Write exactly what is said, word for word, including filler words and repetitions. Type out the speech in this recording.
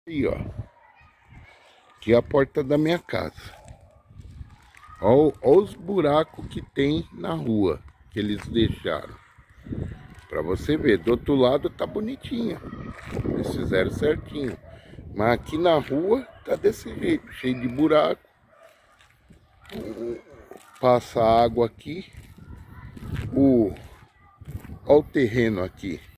Aí, ó. Aqui é a porta da minha casa. Ó, ó os buracos que tem na rua, que eles deixaram. Pra você ver, do outro lado tá bonitinho. Eles fizeram certinho. Mas aqui na rua tá desse jeito, cheio de buraco. Passa água aqui. O, ó o terreno aqui.